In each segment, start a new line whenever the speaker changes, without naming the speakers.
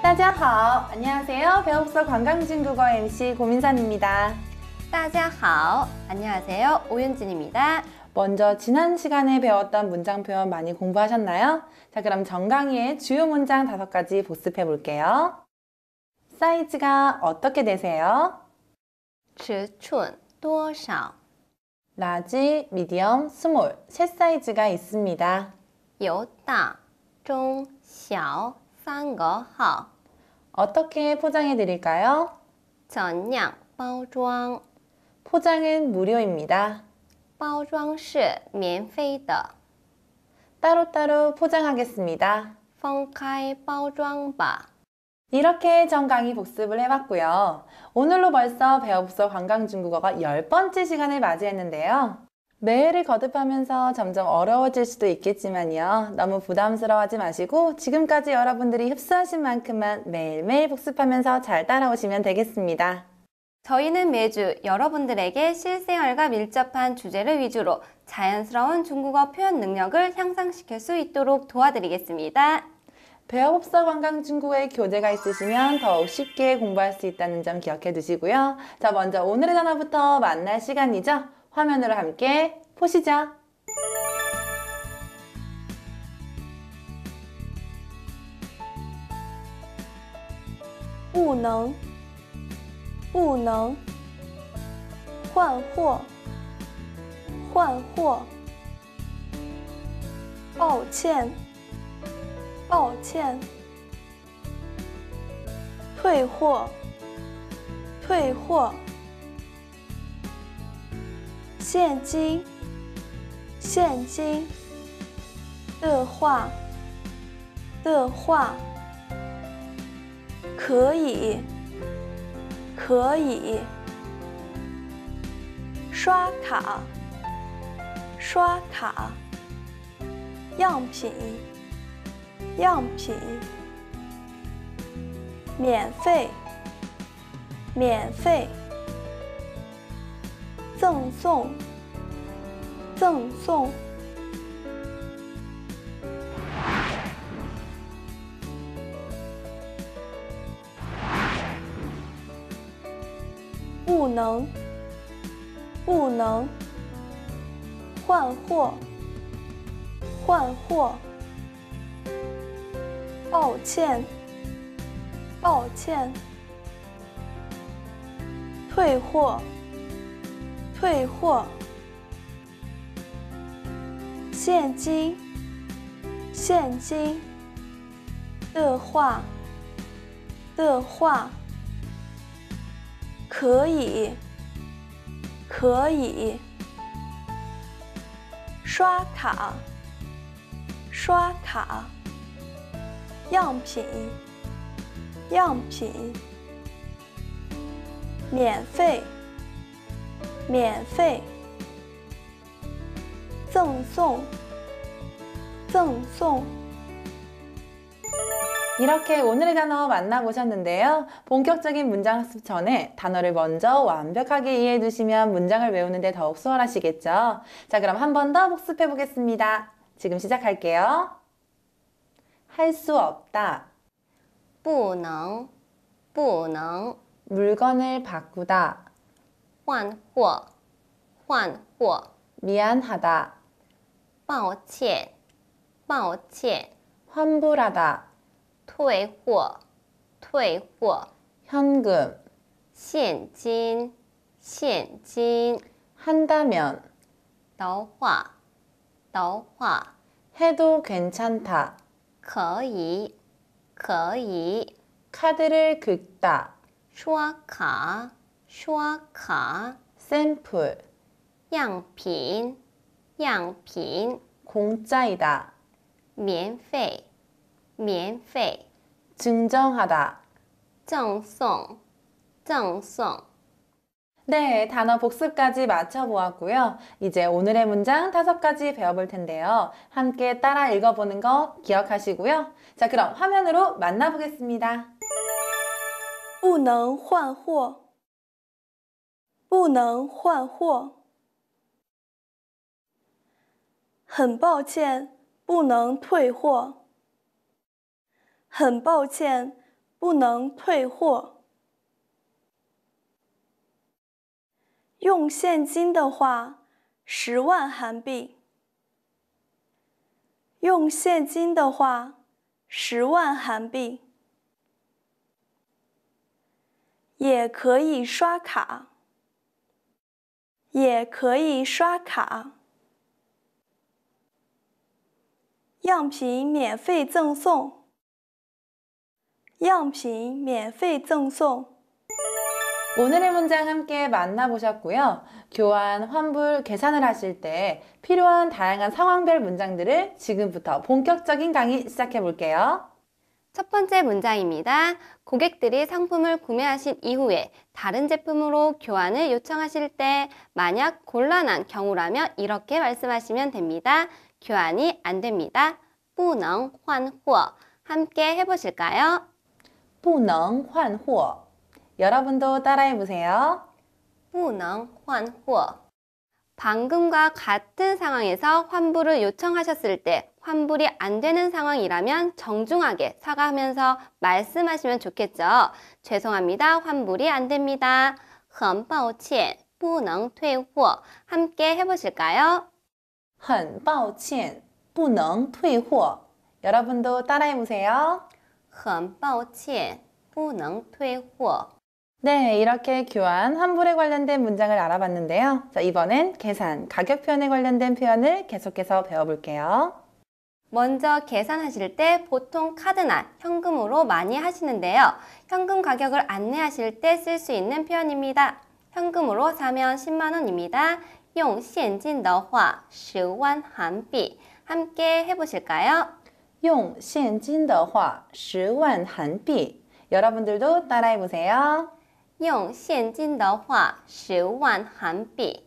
大家好, 안녕하세요. 배워봅서 관광중국어 MC 고민선입니다.
大家好, 안녕하세요. 오윤진입니다.
먼저 지난 시간에 배웠던 문장 표현 많이 공부하셨나요? 자, 그럼 정강이의 주요 문장 5가지 복습해 볼게요. 사이즈가 어떻게 되세요?
尺寸多少?
라지, 미디엄, 스몰 세 사이즈가 있습니다.
有大、中、小3个号.
어떻게 포장해 드릴까요?
怎样包装?
포장은 무료입니다.
包装是免费的.
따로따로 포장하겠습니다.
分开包装吧.
이렇게 정강의 복습을 해봤고요. 오늘로 벌써 배워봅서 관광중국어가 10번째 시간을 맞이했는데요. 매일을 거듭하면서 점점 어려워질 수도 있겠지만요. 너무 부담스러워하지 마시고 지금까지 여러분들이 흡수하신 만큼만 매일매일 복습하면서 잘 따라오시면 되겠습니다.
저희는 매주 여러분들에게 실생활과 밀접한 주제를 위주로 자연스러운 중국어 표현 능력을 향상시킬 수 있도록 도와드리겠습니다.
배워봅서 관광중국어의 교재가 있으시면 더욱 쉽게 공부할 수 있다는 점 기억해 두시고요. 자, 먼저 오늘의 단어부터 만날 시간이죠. 화면으로 함께 보시죠.
不能换货抱歉退货现金的话可以刷卡样品免费赠送不能换货抱歉退货现金的话可以刷卡样品免费赠送
이렇게 오늘의 단어 만나보셨는데요. 본격적인 문장 학습 전에 단어를 먼저 완벽하게 이해해 두시면 문장을 외우는데 더욱 수월하시겠죠. 자, 그럼 한 번 더 복습해 보겠습니다. 지금 시작할게요. 할 수 없다.
不能
물건을 바꾸다.
换货
미안하다.
抱歉
환불하다.
退货
현금.
现金
한다면.
的话
해도 괜찮다.
可以
카드를 긁다.
刷卡
샘플.
样品
공짜이다.
免费
증정하다.
赠送
네, 단어 복습까지 맞춰보았고요. 이제 오늘의 문장 5가지 배워볼 텐데요. 함께 따라 읽어보는 거 기억하시고요. 자, 그럼 화면으로 만나보겠습니다.
不能换货很抱歉，不能退货。很抱歉， 不能退货。用现金的话，10万韩币。用现金的话，10万韩币。也可以刷卡。也可以刷卡。样品免费赠送。样品免费赠送。
오늘의 문장 함께 만나보셨고요. 교환, 환불, 계산을 하실 때 필요한 다양한 상황별 문장들을 지금부터 본격적인 강의 시작해 볼게요.
첫 번째 문장입니다. 고객들이 상품을 구매하신 이후에 다른 제품으로 교환을 요청하실 때 만약 곤란한 경우라면 이렇게 말씀하시면 됩니다. 교환이 안 됩니다. 不能换货. 함께 해보실까요?
不能换货. 여러분도 따라해 보세요.
不能换货. 방금과 같은 상황에서 환불을 요청하셨을 때 환불이 안 되는 상황이라면 정중하게 사과하면서 말씀하시면 좋겠죠. 죄송합니다. 환불이 안 됩니다. 很抱歉,不能退货. 함께 해보실까요?
很抱歉,不能退货. 여러분도 따라해 보세요.
很抱歉,不能退货.
네, 이렇게 교환, 환불에 관련된 문장을 알아봤는데요. 자, 이번엔 계산, 가격 표현에 관련된 표현을 계속해서 배워볼게요.
먼저 계산하실 때 보통 카드나 현금으로 많이 하시는데요. 현금 가격을 안내하실 때 쓸 수 있는 표현입니다. 현금으로 사면 10만 원입니다. 用现金的话10万韩币. 함께 해보실까요?
用现金的话10万韩币. 여러분들도 따라해보세요.
用现金的话10万韩币.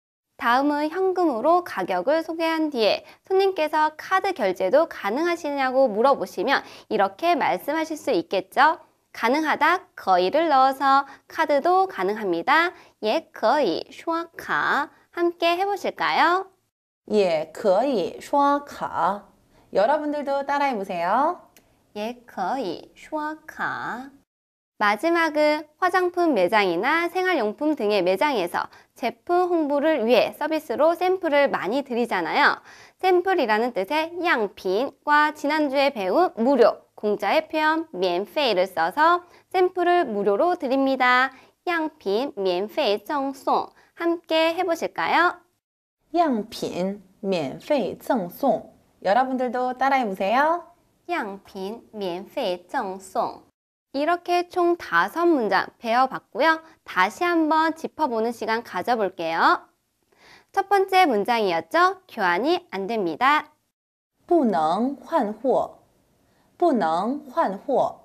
다음은 현금으로 가격을 소개한 뒤에 손님께서 카드 결제도 가능하시냐고 물어보시면 이렇게 말씀하실 수 있겠죠. 가능하다, 可以를 넣어서 카드도 가능합니다. 也可以刷卡. 함께 해보실까요?
也可以刷卡. 여러분들도 따라해보세요.
也可以刷卡. 마지막은 화장품 매장이나 생활용품 등의 매장에서 제품 홍보를 위해 서비스로 샘플을 많이 드리잖아요. 샘플이라는 뜻의 양品과 지난주에 배운 무료, 공짜의 표현 免费를 써서 샘플을 무료로 드립니다. 양品 免费赠送. 함께 해보실까요?
样品免费赠送. 여러분들도 따라해보세요.
样品免费赠送. 이렇게 총 5문장 배워봤고요. 다시 한번 짚어보는 시간 가져볼게요. 첫 번째 문장이었죠. 교환이 안 됩니다.
不能换货,不能换货.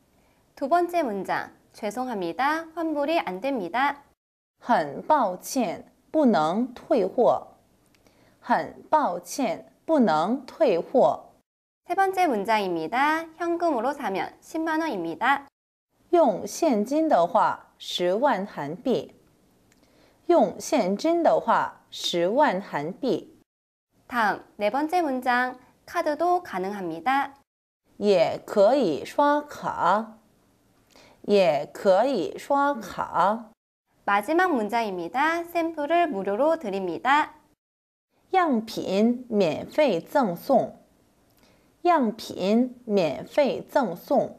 두 번째 문장. 죄송합니다. 환불이 안 됩니다.
很抱歉,不能退货. 很抱歉,不能退货.
세 번째 문장입니다. 현금으로 사면 10만 원입니다.
用现金的话10万韩币. 用现金的话10万韩币.
다음 네 번째 문장. 카드도 가능합니다.
也可以刷卡. 也可以刷卡.
마지막 문장입니다. 샘플을 무료로 드립니다.
样品免费赠送. 样品免费赠送.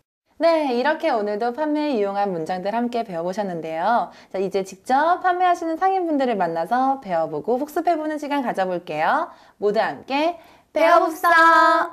네, 이렇게 오늘도 판매에 유용한 문장들 함께 배워보셨는데요. 자, 이제 직접 판매하시는 상인분들을 만나서 배워보고 복습해보는 시간 가져볼게요. 모두 함께 배워봅시다.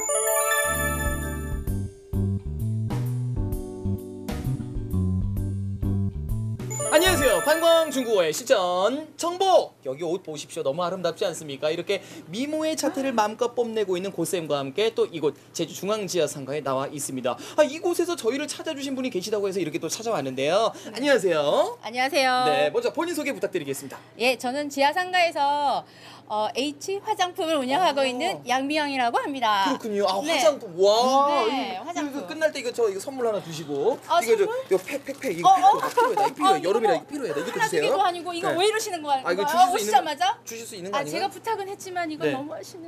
안녕하세요. 관광중국어의 실전 정보! 여기 옷 보십시오. 너무 아름답지 않습니까? 이렇게 미모의 자태를 마음껏 뽐내고 있는 고쌤과 함께 또 이곳 제주중앙지하상가에 나와 있습니다. 이곳에서 저희를 찾아주신 분이 계시다고 해서 이렇게 또 찾아왔는데요. 안녕하세요.
안녕하세요.
네, 먼저 본인 소개 부탁드리겠습니다.
예, 저는 지하상가에서 H 화장품을 운영하고 있는 양미영이라고 합니다.
그렇군요.
네.
화장품. 와.
네,
이거
화장품.
끝날 때 이거 선물 하나 주시고.
선물?
이거 팩 이거 필요하다. 이거 필요해. 여름이라 이거 필요해. 이것도
하나
주세요.
두개도 아니고 이거
네.
왜 이러시는 거예요?
이거 주실 수 있는
오시자마자?
주실 수 있는 거 아닌가요?
제가 부탁은 했지만 이거
네.
너무 하시는.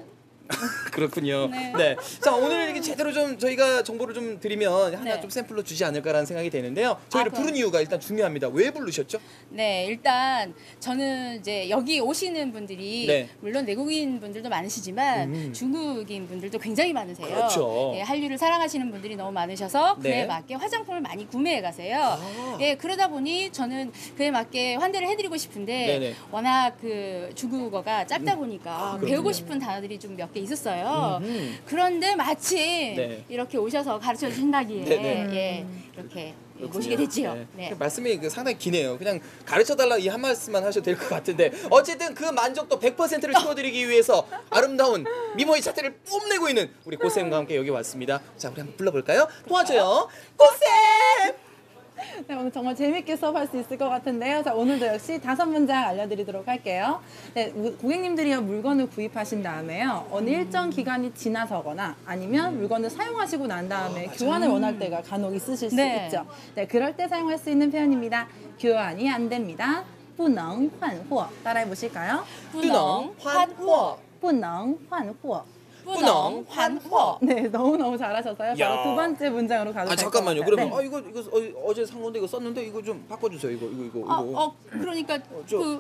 그렇군요.
네.
네. 자, 오늘 이렇게 제대로 좀 저희가 정보를 좀 드리면 하나
네.
좀 샘플로 주지 않을까라는 생각이 되는데요. 저희를
그럼.
부른 이유가 일단 중요합니다. 왜 부르셨죠?
네, 일단 저는 이제 여기 오시는 분들이
네.
물론 내국인 분들도 많으시지만 중국인 분들도 굉장히 많으세요.
그렇죠.
네, 한류를 사랑하시는 분들이 너무 많으셔서 그에
네.
맞게 화장품을 많이 구매해 가세요.
아.
네, 그러다 보니 저는 그에 맞게 환대를 해드리고 싶은데
네네.
워낙 그 중국어가 짧다 보니까
그렇군요.
배우고 싶은 단어들이 좀 몇 개 있었어요. 그런데 마침
네.
이렇게 오셔서 가르쳐 주신다기에
네네.
예, 이렇게 모시게 됐지요.
네.
네.
말씀이 상당히 기네요. 그냥 가르쳐달라 이 한 말씀만 하셔도 될 것 같은데 어쨌든 그 만족도 100%를 채워드리기 위해서 아름다운 미모의 차트를 뽐내고 있는 우리 고쌤과 함께 여기 왔습니다. 자, 우리 한번 불러볼까요? 도와줘요. 고쌤!
네, 오늘 정말 재밌게 수업할 수 있을 것 같은데요. 자, 오늘도 역시 5문장 알려드리도록 할게요. 네, 고객님들이 물건을 구입하신 다음에요. 어느 일정 기간이 지나서거나 아니면 물건을 사용하시고 난 다음에 교환을 원할 때가 간혹 있으실 수
네.
있죠. 네, 그럴 때 사용할 수 있는 표현입니다. 교환이 안 됩니다. 不能换货. 따라해 보실까요?
不能换货
不能换货.
不能换货
네, 너무너무 잘하셨어요.
야.
바로 두 번째 문장으로 가도
아,
될것
잠깐만요.
같아요.
그러면
네.
이거 어제 산 건데 이거 썼는데 이거 좀 바꿔주세요. 이거.
그러니까
저-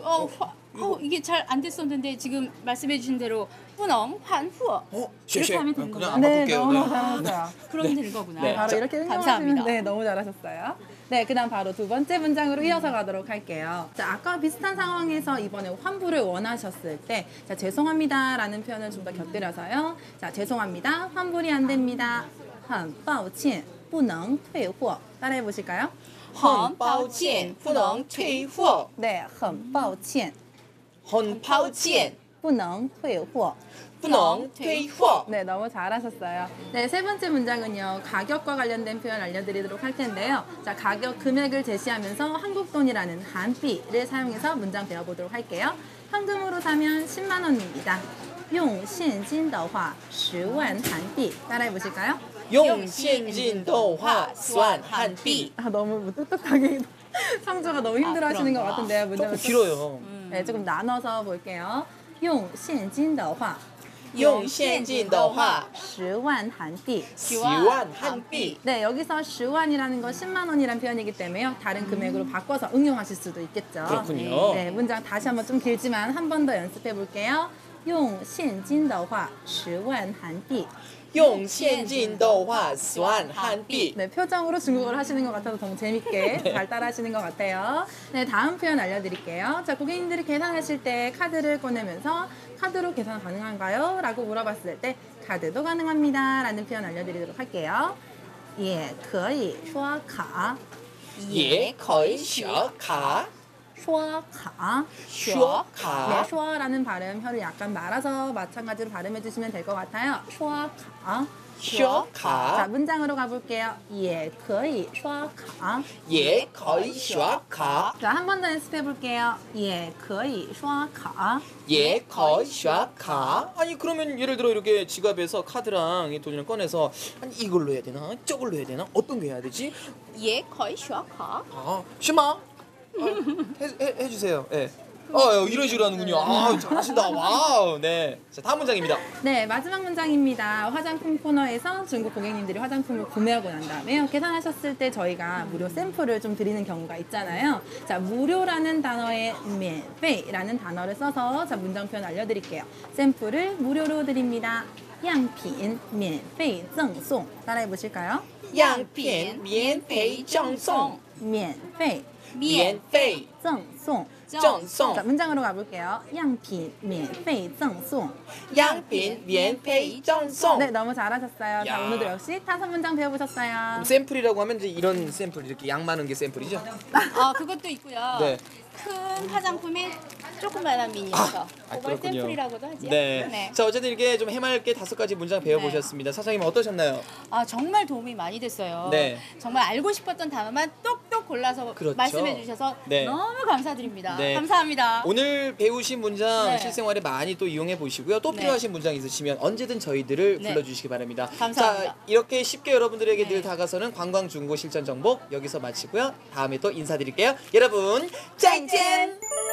이게 잘 안 됐었는데 지금 말씀해 주신 대로 不能换货
쉐쉐.
하면 되는
그냥
건가요?
안
네,
바꿀게요.
너무너무 잘하셨어요.
그러면 되는 거구나.
네.
바로
자,
이렇게 응용하시면
감사합니다.
네, 너무 잘하셨어요. 네, 그다음 바로 두 번째 문장으로 이어서 가도록 할게요. 자, 아까 비슷한 상황에서 이번에 환불을 원하셨을 때, 자, 죄송합니다라는 표현을 좀 더 곁들여서요. 자, 죄송합니다. 환불이 안 됩니다. 很抱歉,不能退货. 따라해 보실까요?
很抱歉不能退货
네, 很抱歉,
很
抱歉
不能退货.
不能退货.
네, 너무 잘하셨어요. 네, 세 번째 문장은요, 가격과 관련된 표현 알려드리도록 할 텐데요. 자, 가격 금액을 제시하면서 한국 돈이라는 한비를 사용해서 문장 배워보도록 할게요. 현금으로 사면 10만 원입니다. 用现金的话10万韩币. 따라해 보실까요?
用现金的话算韩币.
아, 너무 똑똑하게 상조가 너무 힘들어하시는 것
그런가.
같은데요.
조금
문장을
길어요.
네, 조금 나눠서 볼게요. 用现金的话
用现金的话
10万韩币.
10万韩币.
네, 여기서 10원이라는 건 10만 원이라는 표현이기 때문에요. 다른 금액으로 바꿔서 응용하실 수도 있겠죠.
그렇군요.
네, 문장 다시 한번 좀 길지만 한 번 더 연습해 볼게요. 用现金的话10万韩币.
用现金的话算韩币.
네, 표정으로 중국어를 하시는 것 같아서 더 재밌게 잘 따라 하시는 것 같아요. 네, 다음 표현 알려드릴게요. 자, 고객님들이 계산하실 때 카드를 꺼내면서 카드로 계산 가능한가요? 라고 물어봤을 때 카드도 가능합니다. 라는 표현 알려드리도록 할게요. 예, 可以刷卡.
也可以刷卡.
刷卡.
刷
네,
卡.
슈어라는 발음 혀를 약간 말아서 마찬가지로 발음해 주시면 될 것 같아요. 刷卡.
刷
자,
卡.
문장으로 가볼게요. 也可以刷卡.
也可以刷卡.
자, 한 번 더 연습해 볼게요. 也可以刷卡.
也可以刷卡. 아니 그러면 예를 들어 이렇게 지갑에서 카드랑 이 돈이랑 꺼내서 아니 이걸로 해야 되나 저걸로 해야 되나 어떤 게 해야 되지?
也可以刷卡
아, 쉬마. 해주세요. 예. 이런 식으로 하는군요. 아, 잘하신다. 와우. 네. 자, 다음 문장입니다.
네, 마지막 문장입니다. 화장품 코너에서 중국 고객님들이 화장품을 구매하고 난 다음에요. 계산하셨을 때 저희가 무료 샘플을 좀 드리는 경우가 있잖아요. 자, 무료라는 단어에 免费라는 단어를 써서 자, 문장 표현 알려드릴게요. 샘플을 무료로 드립니다. 样品免费赠送. 따라해 보실까요?
样品免费赠送.
免费
免费
赠送.
赠送.
자, 문장으로 가볼게요. 样品免费赠送.
样品免费赠送.
네, 너무 잘하셨어요. 자,
야.
오늘도 역시 5문장 배워보셨어요.
샘플이라고 하면 이제 이런 샘플 이렇게 양 많은 게 샘플이죠?
그것도 있고요.
네.
큰 화장품에 조그만한 미니어처. 그걸
그렇군요.
샘플이라고도 하죠.
네. 자, 어쨌든 이렇게 좀 해맑게 5가지 문장 배워보셨습니다. 사장님 어떠셨나요?
정말 도움이 많이 됐어요.
네.
정말 알고 싶었던 단어만 똑똑 골라서
그렇죠.
말씀해 주셔서
네.
너무 감사드립니다.
네.
감사합니다.
오늘 배우신 문장
네.
실생활에 많이 또 이용해 보시고요. 또
네.
필요하신 문장 있으시면 언제든 저희들을
네.
불러주시기 바랍니다.
감사합니다.
자, 이렇게 쉽게 여러분들에게
네.
늘 다가서는 관광중고 실전 정복 여기서 마치고요. 다음에 또 인사드릴게요. 여러분, 짠짠!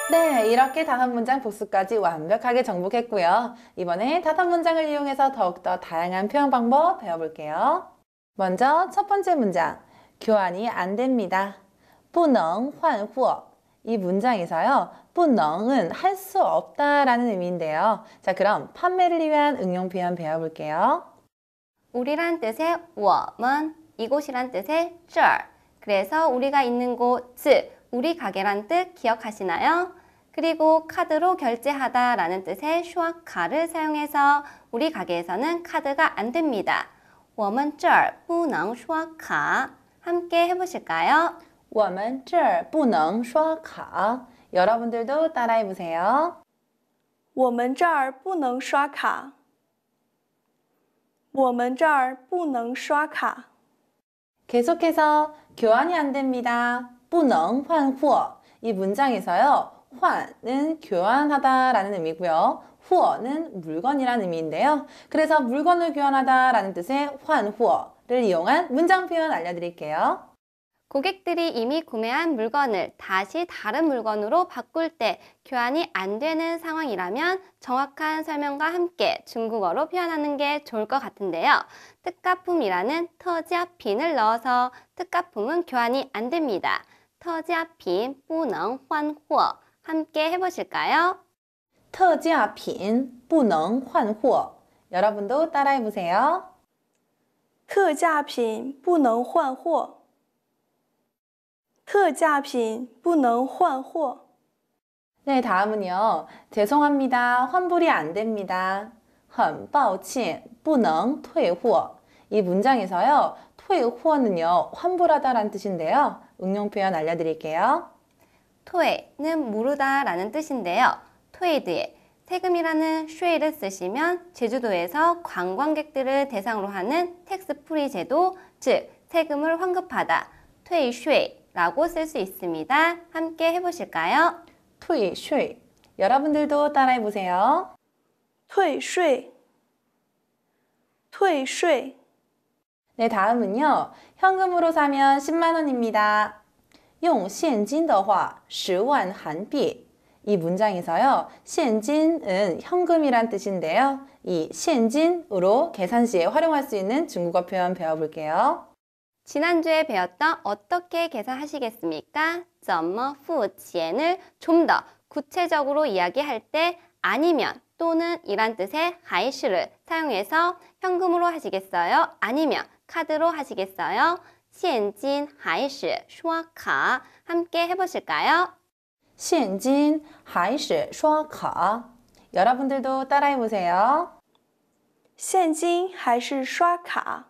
네, 이렇게 5문장 복습까지 완벽하게 정복했고요. 이번에 5문장을 이용해서 더욱더 다양한 표현 방법 배워볼게요. 먼저 첫 번째 문장, 교환이 안 됩니다. 不能换货. 이 문장에서요, 不能은 할 수 없다라는 의미인데요. 자, 그럼 판매를 위한 응용 표현 배워볼게요.
우리란 뜻의 我们, 이곳이란 뜻의 这儿. 그래서 우리가 있는 곳, 즉 우리 가게란 뜻 기억하시나요? 그리고 카드로 결제하다 라는 뜻의 슈아카를 사용해서 우리 가게에서는 카드가 안 됩니다. 我们这儿不能刷卡. 함께 해보실까요?
我们这儿不能刷卡. 여러분들도 따라해보세요.
我们这儿不能刷卡。我们这儿不能刷卡。
계속해서 교환이 안 됩니다. 不能换货. 이 문장에서요. 换은 교환하다 라는 의미고요. 货는 물건이라는 의미인데요. 그래서 물건을 교환하다 라는 뜻의 换货를 이용한 문장 표현 알려드릴게요.
고객들이 이미 구매한 물건을 다시 다른 물건으로 바꿀 때 교환이 안 되는 상황이라면 정확한 설명과 함께 중국어로 표현하는 게 좋을 것 같은데요. 특가품이라는 터지아핀을 넣어서 특가품은 교환이 안 됩니다. 터지아핀 不能换货. 함께 해보실까요?
特价品不能换货. 여러분도 따라해보세요.
特价品不能换货。特价品不能换货。
네, 다음은요. 죄송합니다. 환불이 안 됩니다. 很抱歉,不能退货. 이 문장에서요. 退货는요. 환불하다라는 뜻인데요. 응용 표현 알려드릴게요.
退는 모르다 라는 뜻인데요. 退 뒤에 세금이라는 쉐이를 쓰시면 제주도에서 관광객들을 대상으로 하는 텍스 프리 제도, 즉 세금을 환급하다, 退税라고 쓸 수 있습니다. 함께 해보실까요?
退税. 여러분들도 따라해보세요.
退税。退税。
네, 다음은요. 현금으로 사면 10만 원입니다. 用现金的话10万韩币. 이 문장에서요. 现金은 현금이란 뜻인데요. 이 现金으로 계산 시에 활용할 수 있는 중국어 표현 배워볼게요.
지난주에 배웠던 어떻게 계산하시겠습니까? 怎么付钱을 좀 더 구체적으로 이야기할 때 아니면 또는 이란 뜻의 还是를 사용해서 현금으로 하시겠어요? 아니면 카드로 하시겠어요? 现金还是刷卡 함께 해보실까요?
现金还是刷卡. 여러분들도 따라해보세요.
现金还是刷卡。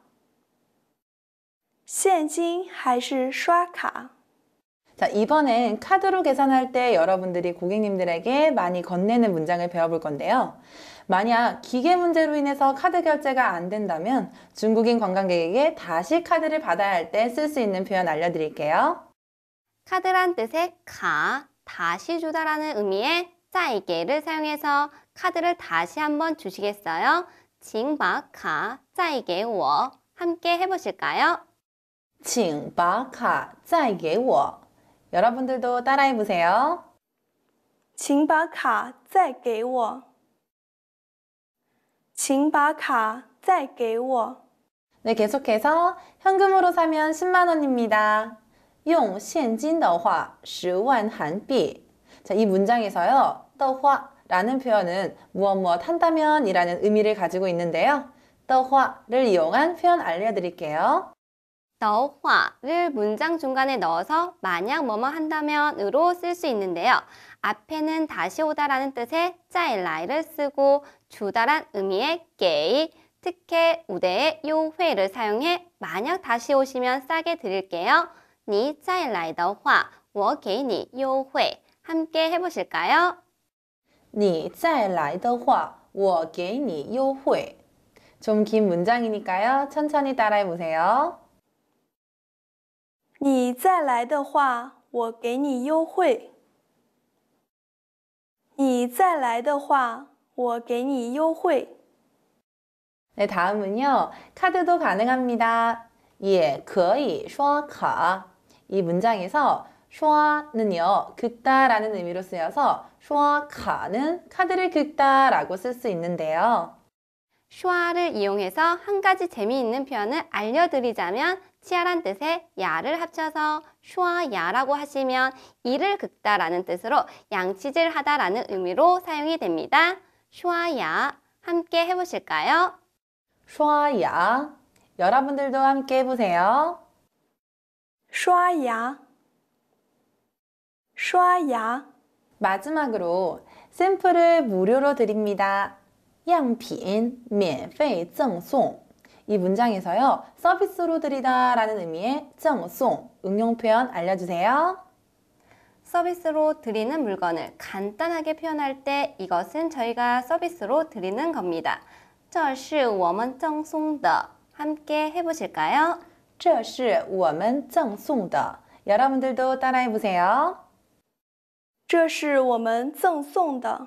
现金还是刷卡。
자, 이번엔 카드로 계산할 때 여러분들이 고객님들에게 많이 건네는 문장을 배워볼 건데요. 만약 기계 문제로 인해서 카드 결제가 안 된다면 중국인 관광객에게 다시 카드를 받아야 할 때 쓸 수 있는 표현 알려드릴게요.
카드란 뜻의 가, 다시 주다라는 의미의 再给를 사용해서 카드를 다시 한번 주시겠어요? 请把卡再给我 함께 해보실까요?
请把卡再给我. 여러분들도 따라해보세요.
请把卡再给我。请把卡再给我。
네, 계속해서 현금으로 사면 10만 원입니다. 用现金的话10万韩币. 자, 이 문장에서요. 的话라는 표현은 무엇 한다면 이라는 의미를 가지고 있는데요. 的话를 이용한 표현 알려드릴게요.
的话를 문장 중간에 넣어서 만약 뭐뭐 한다면으로 쓸 수 있는데요. 앞에는 다시 오다라는 뜻의 再来를 쓰고 주다란 의미의 给, 특혜 우대의 优惠를 사용해 만약 다시 오시면 싸게 드릴게요. 你再来的话我给你优惠 함께 해보실까요?
你再来的话我给你优惠. 좀 긴 문장이니까요. 천천히 따라해보세요.
你再来的话，我给你优惠。你再来的话，我给你优惠。
네, 다음은요. 카드도 가능합니다. 也可以刷卡. 이 문장에서 슈아는요, 긁다라는 의미로 쓰여서 슈아카는 카드를 긁다라고 쓸 수 있는데요.
슈아를 이용해서 한 가지 재미있는 표현을 알려드리자면 치아란 뜻의 야를 합쳐서 슈아야라고 하시면 이를 긁다라는 뜻으로 양치질하다라는 의미로 사용이 됩니다. 슈아야 함께 해보실까요?
슈아야. 여러분들도 함께 해보세요.
刷牙，刷牙，
마지막으로 샘플을 무료로 드립니다. 样品免费赠送. 이 문장에서요, 서비스로 드리다 라는 의미의 赠送, 응용 표현 알려주세요.
서비스로 드리는 물건을 간단하게 표현할 때 이것은 저희가 서비스로 드리는 겁니다. 这是我们赠送的. 함께 해보실까요?
这是我们赠送的. 여러분들도 따라해보세요.
这是我们赠送的，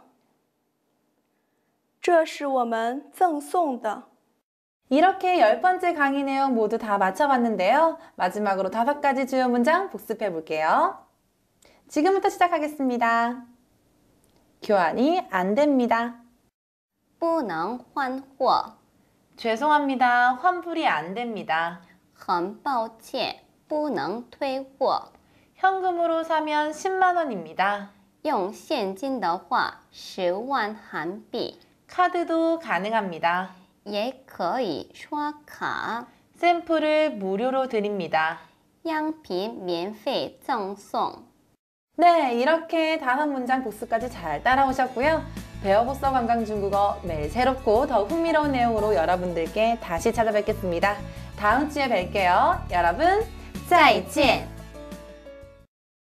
这是我们赠送的。
이렇게 10번째 강의 내용 모두 다 마쳐봤는데요. 마지막으로 5가지 주요 문장 복습해 볼게요. 지금부터 시작하겠습니다. 교환이 안 됩니다.
不能换货.
죄송합니다. 환불이 안 됩니다.
很抱歉不能退货.
현금으로 사면 10만 원입니다.
用现金的话10万韩币.
카드도 가능합니다.
也可以刷卡.
샘플을 무료로 드립니다.
样品免费赠送.
네, 이렇게 5문장 복습까지 잘 따라오셨고요. 배워복서 관광중국어 매일 새롭고 더욱 흥미로운 내용으로 여러분들께 다시 찾아뵙겠습니다. 다음 주에 뵐게요. 여러분, 再见!